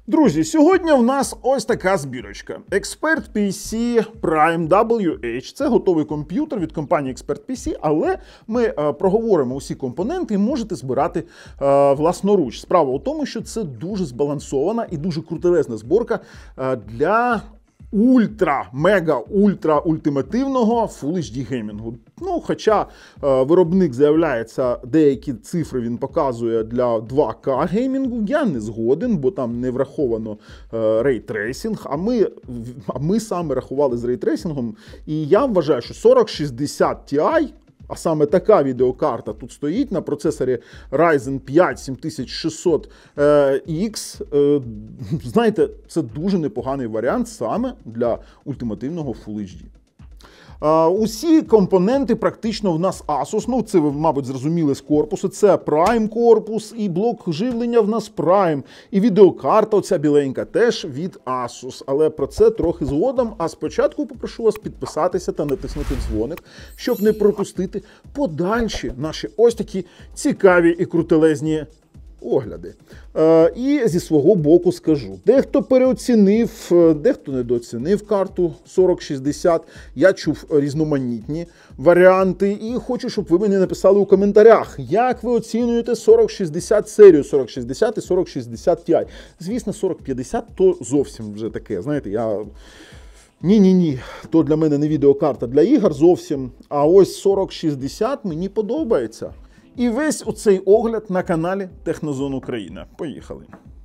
Друзі, сьогодні в нас ось така збірочка. Expert PC Prime WH. Це готовий комп'ютер від компанії Expert PC, але ми проговоримо усі компоненти і можете збирати власноруч. Справа у тому, що це дуже збалансована і дуже крутелезна зборка для ультимативного Full HD геймінгу. Ну, хоча виробник заявляється, деякі цифри він показує для 2К геймінгу, я не згоден, бо там не враховано рейтрейсинг, а ми саме рахували з рейтрейсингом, і я вважаю, що 4060 Ti, а саме така відеокарта тут стоїть на процесорі Ryzen 5 7600X. Знаєте, це дуже непоганий варіант саме для ультимативного Full HD. Усі компоненти практично в нас Asus, ну це ви, мабуть, зрозуміли з корпусу, це Prime корпус, і блок живлення в нас Prime, і відеокарта оця біленька теж від Asus, але про це трохи згодом, а спочатку попрошу вас підписатися та натиснути дзвоник, щоб не пропустити подальші наші ось такі цікаві і крутелезні огляди. І зі свого боку скажу, дехто переоцінив, дехто недооцінив карту 4060. Я чув різноманітні варіанти і хочу, щоб ви мені написали у коментарях, як ви оцінюєте 4060 серію, 4060 і 4060 Ti. Звісно, 4050 то зовсім вже таке, знаєте, Ні, то для мене не відеокарта для ігор зовсім, а ось 4060 мені подобається. І весь оцей огляд на каналі Технозон Україна. Поїхали.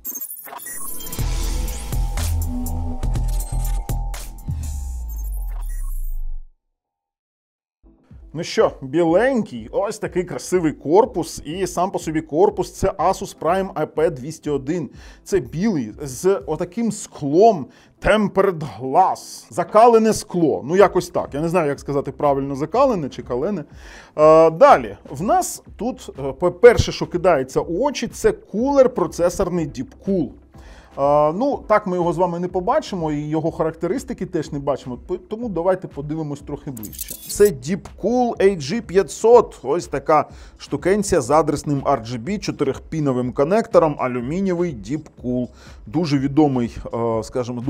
Ну що, біленький, ось такий красивий корпус, і сам по собі корпус – це Asus Prime IP201. Це білий, з отаким склом Tempered Glass. Закалене скло. Ну, якось так. Я не знаю, як сказати правильно, закалене чи калене. Далі, в нас тут, перше, що кидається у очі, це кулер процесорний Deepcool. Ну, так ми його з вами не побачимо, і його характеристики теж не бачимо, тому давайте подивимось трохи ближче. Це Deepcool AG500, ось така штукенція з адресним RGB, 4-піновим коннектором, алюмінієвий Deepcool. Дуже відомий, скажімо,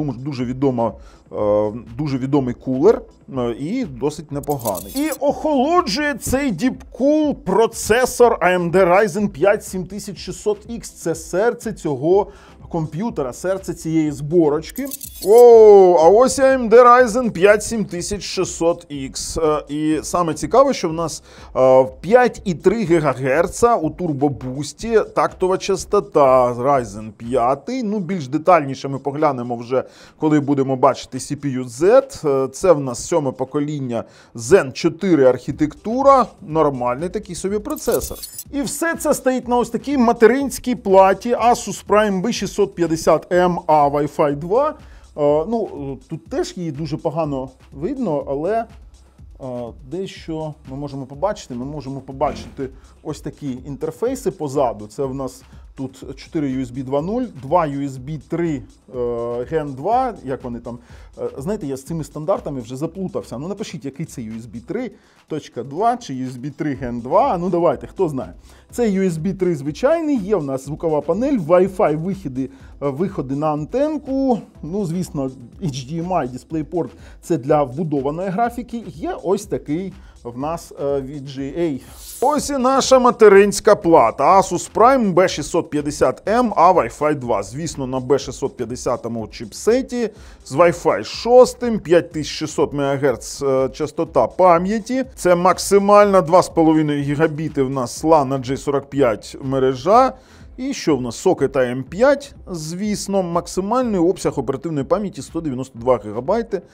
дуже відомий кулер і досить непоганий. І охолоджує цей Deepcool процесор AMD Ryzen 5 7600X. Це серце цього комп'ютера, серце цієї зборочки. Оу, а ось AMD Ryzen 5 7600X. І саме цікаве, що в нас 5,3 ГГц у турбобусті, тактова частота Ryzen 5. Ну, більш детальніше ми поглянемо вже, коли будемо бачити CPU-Z. Це в нас 7-е покоління Zen 4 архітектура. Нормальний такий собі процесор. І все це стоїть на ось такій материнській платі Asus Prime B650M A Wi-Fi 2. Ну, тут теж її дуже погано видно, але дещо ми можемо побачити. Ми можемо побачити ось такі інтерфейси позаду. Це в нас тут 4 USB 2.0, 2 USB 3 Gen 2, як вони там. Знаєте, я з цими стандартами вже заплутався. Ну, напишіть, який це USB 3.2 чи USB 3 Gen 2. Ну, давайте, хто знає. Це USB 3 звичайний, є в нас звукова панель, Wi-Fi виходи на антенку. Ну, звісно, HDMI, DisplayPort – це для вбудованої графіки. Є ось такий в нас VGA. Ось і наша материнська плата. Asus Prime B650M A Wi-Fi 2. Звісно, на B650 чіпсеті з Wi-Fi 6, 5600 МГц частота пам'яті. Це максимальна 2,5 гігабіти в нас LAN J45 мережа. І що в нас? Сокет AM5, звісно, максимальний обсяг оперативної пам'яті 192 ГБ,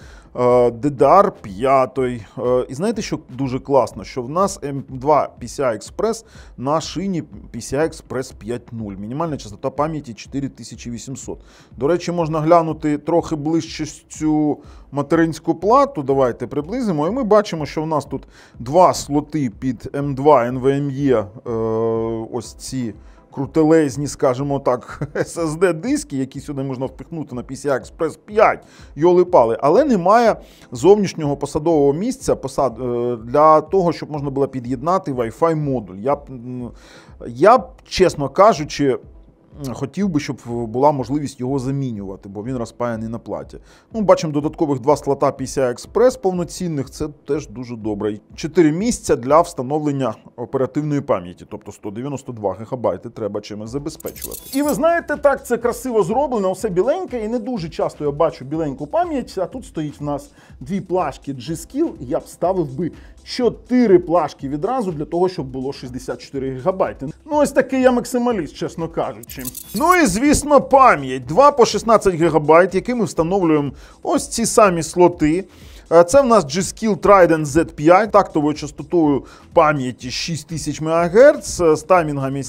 DDR5. І знаєте, що дуже класно? Що в нас M2 PCI Express на шині PCI Express 5.0. Мінімальна частота пам'яті 4800. До речі, можна глянути трохи ближче цю материнську плату. Давайте приблизимо. І ми бачимо, що в нас тут два слоти під M2 NVMe, ось ці крутелезні, скажімо так, SSD-диски, які сюди можна впихнути на PCI Express 5, йоли-пали, але немає зовнішнього посадового місця для того, щоб можна було під'єднати Wi-Fi модуль. Я б, чесно кажучи, хотів би, щоб була можливість його замінювати, бо він розпаяний на платі. Ну, бачимо додаткових 2 слота PCI-Express повноцінних, це теж дуже добре. 4 місця для встановлення оперативної пам'яті, тобто 192 ГБ треба чимось забезпечувати. І ви знаєте, так, це красиво зроблено, все біленьке, і не дуже часто я бачу біленьку пам'ять, а тут стоїть в нас 2 плашки G-Skill, я б ставив би 4 плашки відразу для того, щоб було 64 ГБ. Ну, ось такий я максималіст, чесно кажучи. Ну і, звісно, пам'ять. 2 по 16 ГБ, які ми встановлюємо ось ці самі слоти. Це в нас G-Skill Trident Z5, тактовою частотою пам'яті 6000 МГц, з таймінгами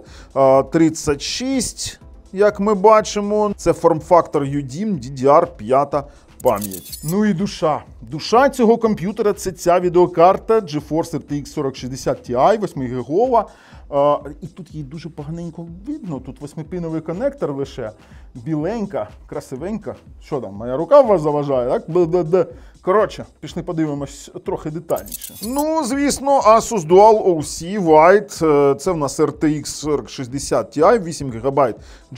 CL36, як ми бачимо. Це форм-фактор UDIMM DDR5 пам'ять. Ну і душа. Душа цього комп'ютера – це ця відеокарта GeForce RTX 4060 Ti, 8-гігова. І тут її дуже поганенько видно, тут 8-піновий коннектор лише, біленька, красивенька. Що там, моя рука вас заважає, так? Коротше, пішли подивимось трохи детальніше. Ну, звісно, Asus Dual OC White, це в нас RTX 4060 Ti, 8 ГБ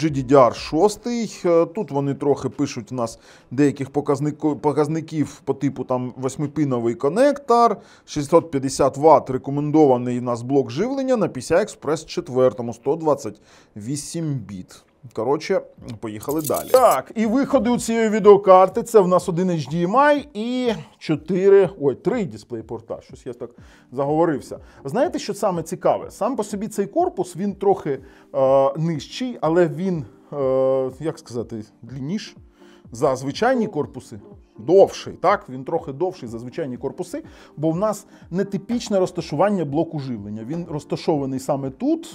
GDDR6. Тут вони трохи пишуть у нас деяких показників по типу там 8-піновий коннектор, 650 Вт рекомендований у нас блок живлення на PCI-Express 4, 128 біт. Коротше, поїхали далі. Так, і виходи у цієї відеокарти, це в нас один HDMI і 3 дисплей-порта. Щось я так заговорився. Знаєте, що саме цікаве? Сам по собі цей корпус, він трохи нижчий, але він, як сказати, длинніший за звичайні корпуси. Довший, так? Він трохи довший за звичайні корпуси, бо в нас нетипічне розташування блоку живлення. Він розташований саме тут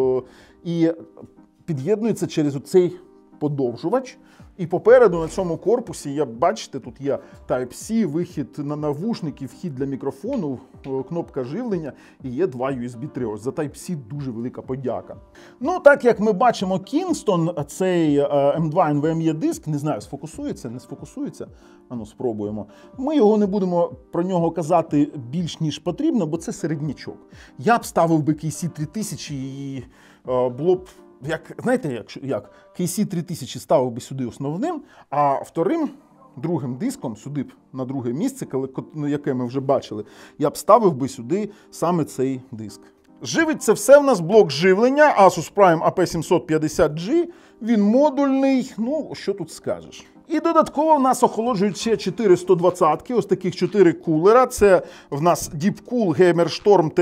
і під'єднується через оцей подовжувач. І попереду на цьому корпусі, як бачите, тут є Type-C, вихід на навушники, вхід для мікрофону, кнопка живлення і є 2 USB 3. Ось за Type-C дуже велика подяка. Ну, так як ми бачимо, Kingston, цей M2 NVMe диск, не знаю, сфокусується, не сфокусується. Ану, спробуємо. Ми його не будемо про нього казати більш ніж потрібно, бо це середнячок. Я б ставив би KC3000 і було б, знаєте, як KC3000 ставив би сюди основним, а другим диском, сюди б на друге місце, яке ми вже бачили, я б ставив би сюди саме цей диск. Живить це все в нас блок живлення Asus Prime AP750G, він модульний, ну, що тут скажеш. І додатково в нас охолоджують ще 4 120-ки, ось таких 4 кулера. Це в нас Deepcool Gamerstorm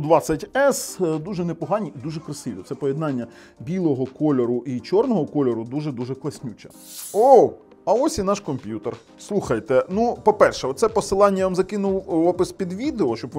TF120S, дуже непогані і дуже красиві. Це поєднання білого кольору і чорного кольору дуже-дуже класнюче. Оу! А ось і наш комп'ютер. Слухайте, ну, по-перше, оце посилання я вам закинув в опис під відео, щоб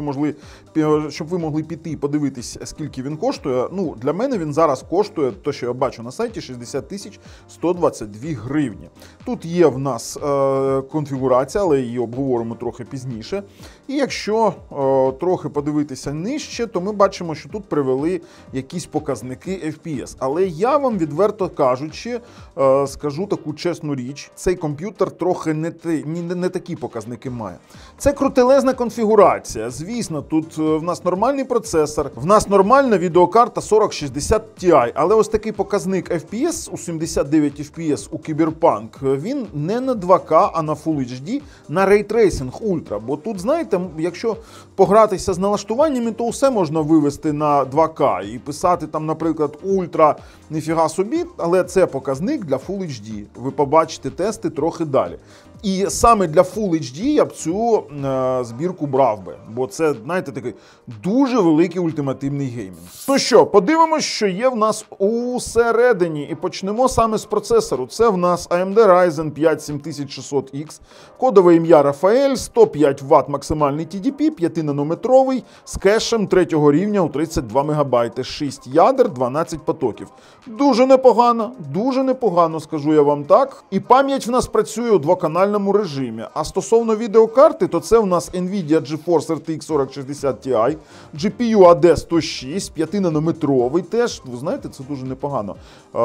ви могли піти і подивитись, скільки він коштує. Ну, для мене він зараз коштує, то, що я бачу на сайті, 60 122 гривні. Тут є в нас конфігурація, але її обговоримо трохи пізніше. І якщо трохи подивитися нижче, то ми бачимо, що тут привели якісь показники FPS. Але я вам, відверто кажучи, скажу таку чесну річ, цей комп'ютер трохи не такі показники має. Це крутелезна конфігурація. Звісно, тут в нас нормальний процесор, в нас нормальна відеокарта 4060 Ti, але ось такий показник FPS у 79 FPS у Cyberpunk, він не на 2К, а на Full HD, на Ray Tracing Ultra. Бо тут, знаєте, якщо погратися з налаштуваннями, то все можна вивести на 2К і писати там, наприклад, Ultra, ніфіга собі, але це показник для Full HD. Ви побачите тести трохи далі. І саме для Full HD я б цю збірку брав би, бо це, знаєте, такий дуже великий ультимативний геймінг. Ну що, подивимось, що є в нас усередині. І почнемо саме з процесору. Це в нас AMD Ryzen 5 7600X, кодове ім'я Rafael, 105 Вт максимальний TDP, 5-нанометровий, з кешем 3-го рівня у 32 МБ, 6 ядер, 12 потоків. Дуже непогано, скажу я вам так. І пам'ять в нас працює у двоканальному режимі. А стосовно відеокарти, то це в нас Nvidia GeForce RTX 4060 Ti, GPU AD106, 5-нанометровий теж, ви знаєте, це дуже непогано.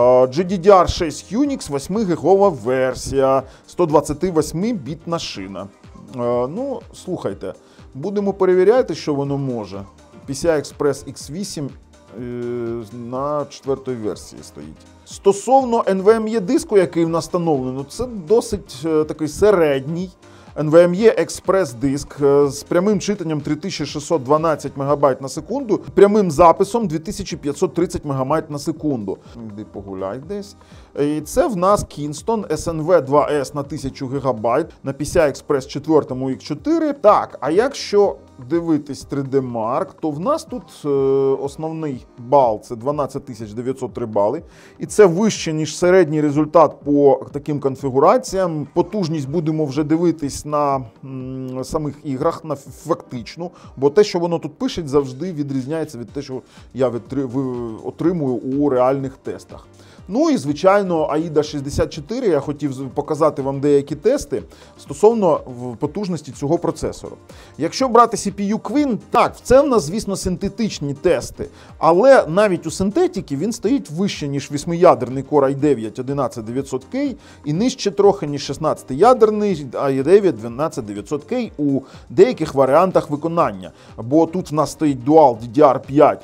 GDDR6 Unix, 8-гігова версія, 128-бітна шина. Ну, слухайте, будемо перевіряти, що воно може. PCI Express X8 на 4-й версії стоїть. Стосовно NVMe диску, який в нас встановлено, це досить такий середній NVMe Express диск з прямим читанням 3612 МБ на секунду, прямим записом 2530 МБ на секунду. Іди погуляй десь. І це в нас Kingston SNV 2S на 1000 ГБ на PCI Express 4 X4. Так, а якщо дивитись 3D Mark, то в нас тут основний бал – це 12903 бали. І це вище, ніж середній результат по таким конфігураціям. Потужність будемо вже дивитись на самих іграх, на фактичну, бо те, що воно тут пише, завжди відрізняється від те, що я отримую у реальних тестах. Ну і, звичайно, AIDA 64, я хотів показати вам деякі тести стосовно потужності цього процесору. Якщо брати CPU Queen, так, це в нас, звісно, синтетичні тести, але навіть у синтетики він стоїть вище, ніж 8-ядерний Core i9 11900K і нижче трохи, ніж 16-ядерний i9 12900K у деяких варіантах виконання. Бо тут в нас стоїть Dual DDR5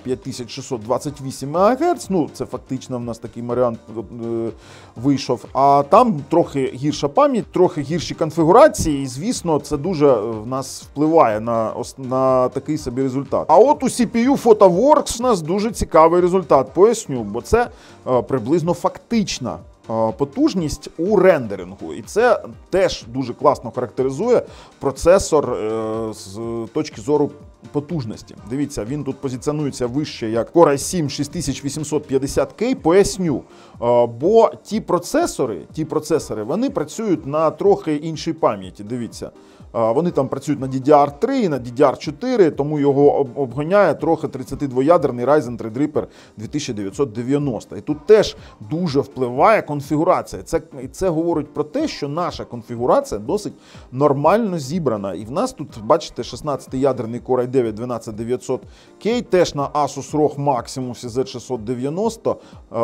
5628 МГц, ну це фактично в нас такий варіант вийшов, а там трохи гірша пам'ять, трохи гірші конфігурації, і, звісно, це дуже в нас впливає на такий собі результат. А от у CPU PhotoWorks у нас дуже цікавий результат, поясню, бо це приблизно фактична потужність у рендерингу. І це теж дуже класно характеризує процесор з точки зору потужності. Дивіться, він тут позиціонується вище як Core i7 6850K, поясню. Бо ті процесори, вони працюють на трохи іншій пам'яті, дивіться. Вони там працюють на DDR3 і на DDR4, тому його обганяє трохи 32-ядерний Ryzen Threadripper 2990. І тут теж дуже впливає конфігурація. Це говорить про те, що наша конфігурація досить нормально зібрана. І в нас тут, бачите, 16-ядерний Core i9 12900K, теж на Asus ROG Maximus Z690,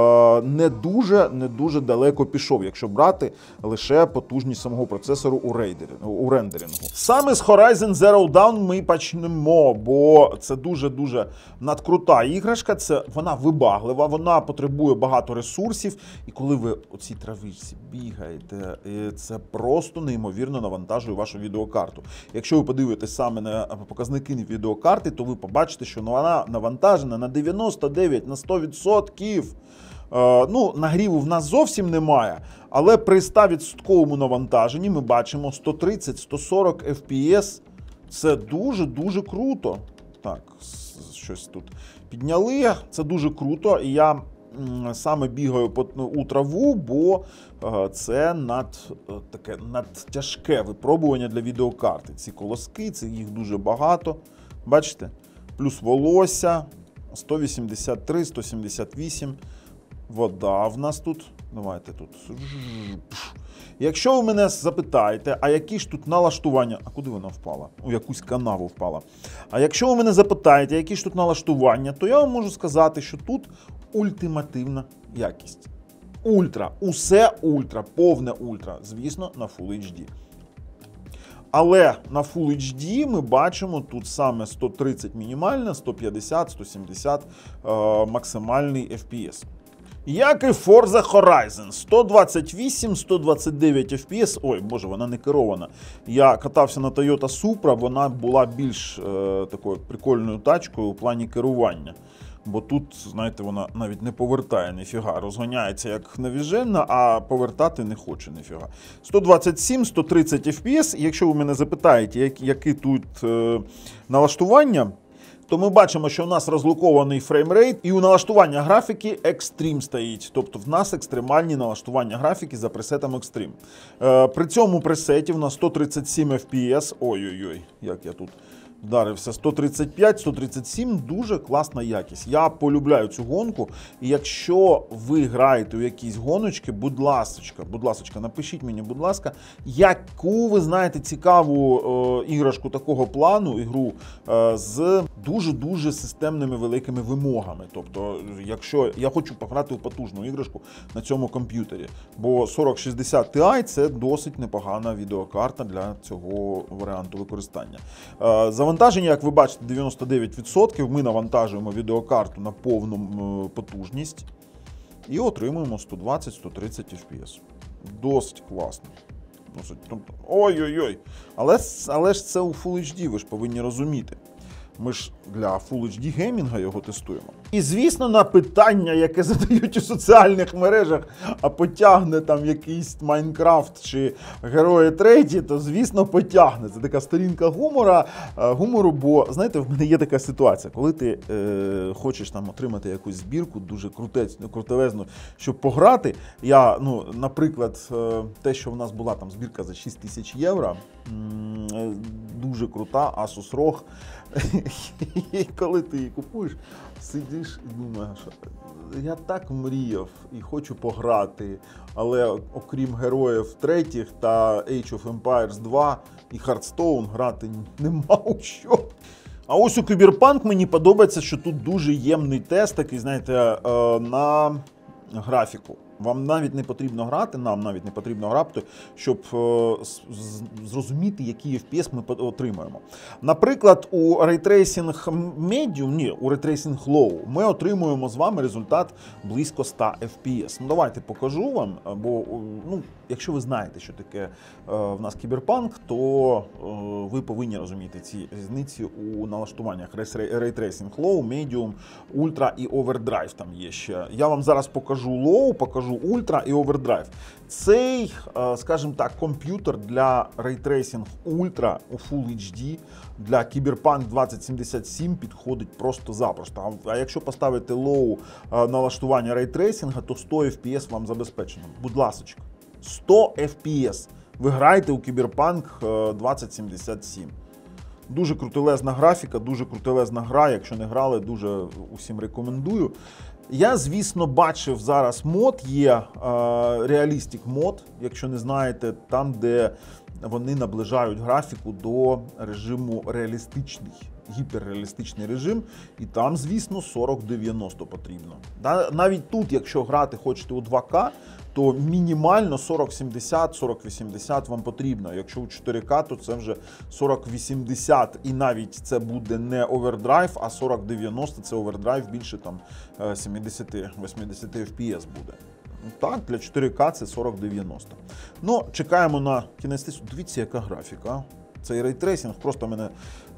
не дуже далеко пішов, якщо брати лише потужність самого процесору у рендерингу. Саме з Horizon Zero Dawn ми почнемо, бо це дуже-дуже надкрута іграшка, вона вибаглива, вона потребує багато ресурсів, і коли ви у цій травичці бігаєте, це просто неймовірно навантажує вашу відеокарту. Якщо ви подивитесь саме на показники відеокарти, то ви побачите, що вона навантажена на 99, на 100%. Ну, нагріву в нас зовсім немає, але при 100% навантаженні ми бачимо 130-140 FPS. Це дуже-дуже круто. Так, щось тут підняли, це дуже круто, і я саме бігаю у траву, бо це надтяжке випробування для відеокарти. Ці колоски, їх дуже багато, бачите? Плюс волосся, 183, 178. Вода в нас тут. Давайте тут. Якщо ви мене запитаєте, а які ж тут налаштування... А куди вона впала? У якусь канаву впала. А якщо ви мене запитаєте, які ж тут налаштування, то я вам можу сказати, що тут ультимативна якість. Ультра. Усе ультра. Повне ультра. Звісно, на Full HD. Але на Full HD ми бачимо тут саме 130 мінімальна, 150, 170 максимальний FPS. Як і Forza Horizon, 128-129 FPS, ой, боже, вона не керована. Я катався на Toyota Supra, вона була більш такою прикольною тачкою у плані керування. Бо тут, знаєте, вона навіть не повертає ніфіга, розганяється як навіжена, а повертати не хоче ніфіга. 127-130 FPS, якщо ви мене запитаєте, які тут налаштування, то ми бачимо, що у нас розлокований фреймрейт, і у налаштування графіки Extreme стоїть. Тобто в нас екстремальні налаштування графіки за пресетом Extreme. При цьому пресеті в нас 137 FPS. Ой-ой-ой, як я тут вдарився. 135, 137, дуже класна якість. Я полюбляю цю гонку. І якщо ви граєте у якісь гоночки, будь ласочка, напишіть мені, будь ласка, яку ви знаєте цікаву іграшку такого плану, ігру з дуже-дуже системними великими вимогами. Тобто, якщо я хочу пограти у потужну іграшку на цьому комп'ютері, бо 4060 Ti – це досить непогана відеокарта для цього варіанту використання. Завантаження, як ви бачите, 99%. Ми навантажуємо відеокарту на повну потужність. і отримуємо 120-130 FPS. Досить класно. Ой-ой-ой. Але ж це у Full HD, ви ж повинні розуміти. Ми ж для Full HD геймінга його тестуємо. І, звісно, на питання, яке задають у соціальних мережах, а потягне там якийсь Майнкрафт чи Герої Треті, то, звісно, потягне. Це така сторінка гумору, бо, знаєте, в мене є така ситуація, коли ти хочеш там отримати якусь збірку дуже крутелезну, щоб пограти. Я, наприклад, те, що в нас була там збірка за 6 тисяч євро, дуже крута, Asus ROG. І коли ти її купуєш, сидиш і думаєш, я так мріяв і хочу пограти, але окрім Героїв Третіх та Age of Empires 2 і Hearthstone грати нема у що. А ось у Cyberpunk мені подобається, що тут дуже ємний тест, такий, знаєте, на графіку. Вам навіть не потрібно грати, нам навіть не потрібно грати, щоб зрозуміти, який FPS ми отримаємо. Наприклад, у Ray Tracing Medium, у Ray Tracing Low ми отримуємо з вами результат близько 100 FPS. Давайте покажу вам, бо, якщо ви знаєте, що таке в нас Cyberpunk, то ви повинні розуміти ці різниці у налаштуваннях Ray Tracing Low, Medium, Ultra і Overdrive там є ще. Я вам зараз покажу Low, покажу Ultra і Overdrive. Цей, скажімо так, комп'ютер для Ray Tracing Ultra у Full HD для Cyberpunk 2077 підходить просто-запросто. А якщо поставити Low налаштування Ray Tracing, то 100 FPS вам забезпечено. Будь ласочка. 100 FPS. Ви граєте у Cyberpunk 2077. Дуже крутелезна графіка, дуже крутелезна гра. Якщо не грали, дуже усім рекомендую. Я, звісно, бачив зараз мод, є Realistic мод, якщо не знаєте, там, де вони наближають графіку до режиму реалістичний, гіперреалістичний режим, і там, звісно, 4090 потрібно. Навіть тут, якщо грати хочете у 2К, то мінімально 4070, 4080 вам потрібно. Якщо у 4К, то це вже 4080, і навіть це буде не овердрайв, а 4090 це овердрайв більше там 70-80 FPS буде. Так, для 4К це 4090. Чекаємо на кінець тесту. Дивіться, яка графіка. Цей рейтрейсинг просто мене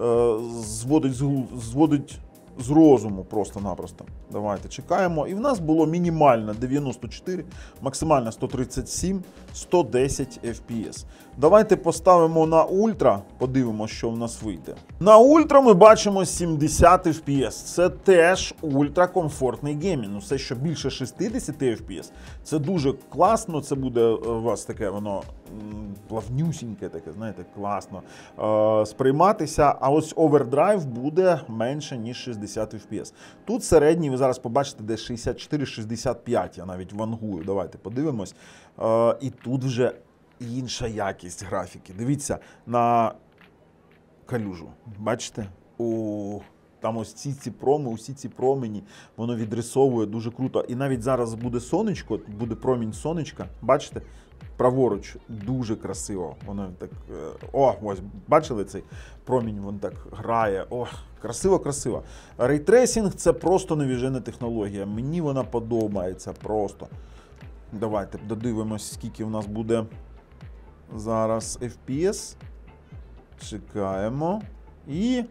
зводить з розуму просто-напросто. Давайте чекаємо. І в нас було мінімально 94, максимально 137, 110 FPS. Давайте поставимо на ультра, подивимося, що в нас вийде. На ультра ми бачимо 70 FPS. Це теж ультракомфортний геймінг. Все, що більше 60 FPS, це дуже класно, це буде у вас таке воно плавнюсіньке, таке, знаєте, класно сприйматися. А ось овердрайв буде менше, ніж 60 FPS. Тут середній, ви зараз побачите, десь 64-65, я навіть вангую. Давайте подивимось. І тут вже інша якість графіки. Дивіться на калюжу. Бачите? Там ось усі ці промені, воно відрисовує дуже круто. І навіть зараз буде сонечко, буде промінь сонечка. Бачите? Праворуч дуже красиво. Воно так. Ось, бачили цей промінь, він так грає. Красиво. Рейтрейсинг – це просто навіжена технологія. Мені вона подобається просто. Давайте додивимось, скільки в нас буде зараз FPS. Чекаємо. І...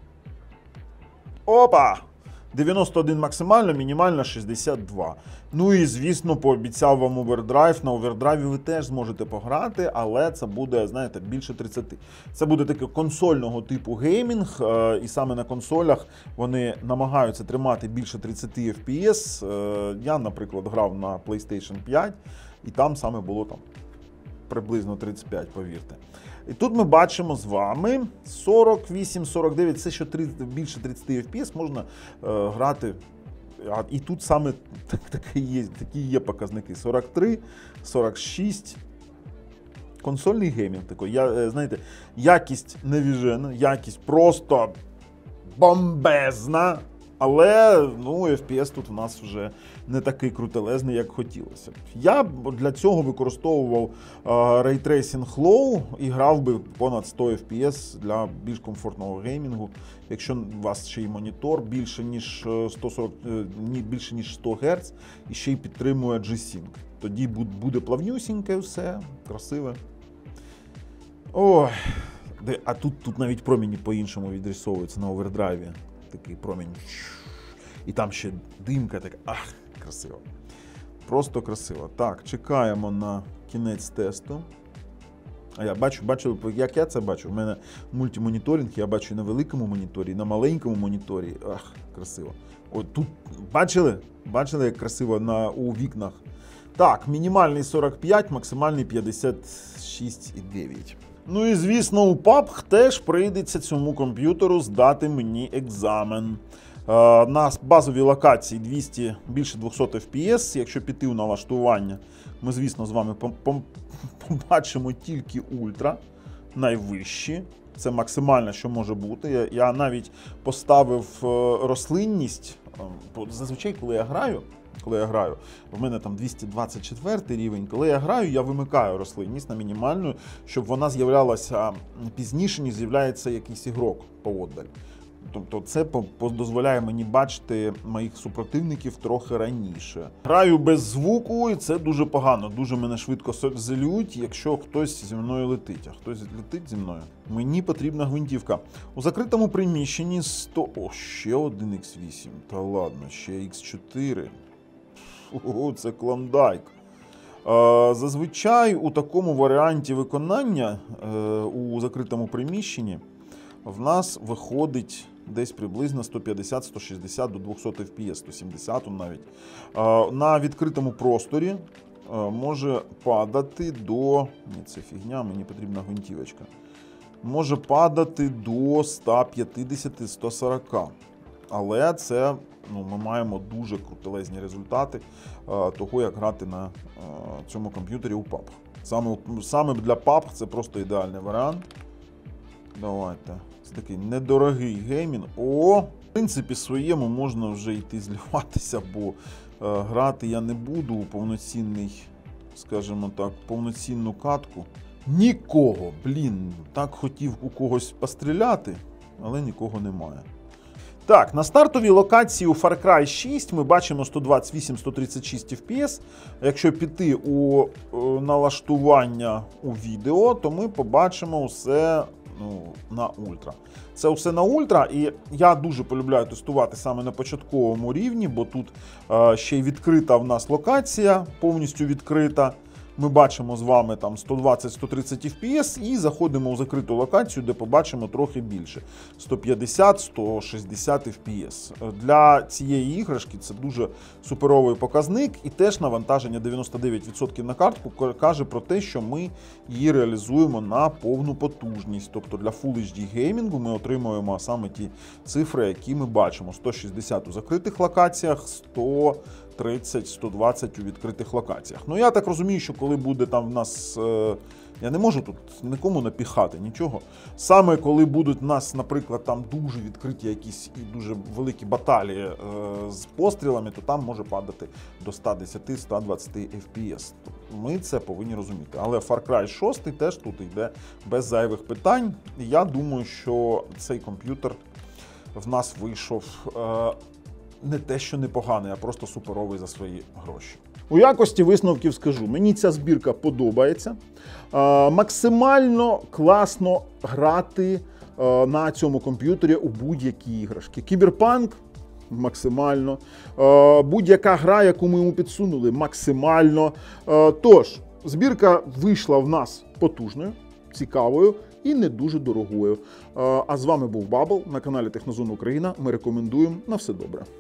Опа! 91 максимально, мінімально 62. І, звісно, пообіцяв вам овердрайв. На овердрайві ви теж зможете пограти, але це буде, знаєте, більше 30. Це буде таке консольного типу геймінг, і саме на консолях вони намагаються тримати більше 30 FPS. Я, наприклад, грав на PlayStation 5, і там саме було приблизно 35, повірте. І тут ми бачимо з вами 48-49, це що більше 30 FPS можна грати. І тут саме такі є показники. 43, 46. Консольний геймінг такий. Знаєте, якість невіжена, якість просто бомбезна. Але, FPS тут у нас вже не такий крутелезний, як хотілося б. Я для цього використовував Ray Tracing Low і грав би понад 100 FPS для більш комфортного геймінгу. Якщо у вас ще й монітор більше ніж 100 Гц і ще й підтримує G-Sync. Тоді буде плавнюсіньке все, красиве. Ой, а тут навіть промені по-іншому відрисовуються на овердрайві. Такий промінь. І там ще димка така. Ах, красиво. Просто красиво. Так, чекаємо на кінець тесту. А я бачу, як я це бачу. У мене мультимоніторинг, я бачу і на великому моніторі, і на маленькому моніторі. Ах, красиво. От тут бачили? Бачили, як красиво у вікнах? Так, мінімальний 45, максимальний 56,9. Ну і, звісно, у PUBG теж прийдеться цьому комп'ютеру здати мені екзамен. На базовій локації більше 200 FPS. Якщо піти у налаштування, ми, звісно, з вами побачимо тільки ультра, найвищі. Це максимально, що може бути. Я навіть поставив рослинність. Зазвичай, коли я граю, в мене там 224 рівень, коли я граю, я вимикаю рослинність на мінімальну, щоб вона з'являлася пізніше, ніж з'являється якийсь ігрок поодаль. Тобто це дозволяє мені бачити моїх супротивників трохи раніше. Граю без звуку, і це дуже погано. Дуже мене швидко зелють, якщо хтось зі мною летить. А хтось летить зі мною? Мені потрібна гвинтівка. У закритому приміщенні 100... О, ще один X8. Та ладно, ще X4. О, це клондайк. Зазвичай у такому варіанті виконання у закритому приміщенні в нас виходить десь приблизно 150-160 до 200 FPS, 170 навіть. На відкритому просторі може падати до... Ні, це фігня, мені потрібна гвинтівочка. Може падати до 150-140. Але це, ми маємо дуже крутелезні результати того, як грати на цьому комп'ютері у PUBG. Саме для PUBG це просто ідеальний варіант. Давайте. Це такий недорогий геймінг. В принципі, своєму можна вже йти зліватися, бо грати я не буду у повноцінний, скажімо так, повноцінну катку. Нікого, так хотів у когось постріляти, але нікого немає. Так, на стартовій локації у Far Cry 6 ми бачимо 128-136 FPS. Якщо піти у налаштування у відео, то ми побачимо усе на ультра. Це все на ультра, і я дуже полюбляю тестувати саме на початковому рівні, бо тут ще й відкрита в нас локація, повністю відкрита. Ми бачимо з вами там 120-130 FPS і заходимо у закриту локацію, де побачимо трохи більше. 150-160 FPS. Для цієї іграшки це дуже суперовий показник, і теж навантаження 99% на картку каже про те, що ми її реалізуємо на повну потужність. Тобто для Full HD геймінгу ми отримуємо саме ті цифри, які ми бачимо. 160 у закритих локаціях, 130-120 у відкритих локаціях. Я так розумію, що коли буде там в нас... Я не можу тут нікому напіхати, нічого. Саме коли будуть в нас, наприклад, там дуже відкриті якісь і дуже великі баталії з пострілами, то там може падати до 110-120 FPS. Ми це повинні розуміти. Але Far Cry 6 теж тут йде без зайвих питань. І я думаю, що цей комп'ютер в нас вийшов не те, що непоганий, а просто суперовий за свої гроші. У якості висновків скажу, мені ця збірка подобається. Максимально класно грати на цьому комп'ютері у будь-які іграшки. Кіберпанк – максимально. Будь-яка гра, яку ми йому підсунули – максимально. Тож, збірка вийшла в нас потужною, цікавою і не дуже дорогою. А з вами був Бабл на каналі Технозона Україна. Ми рекомендуємо. На все добре.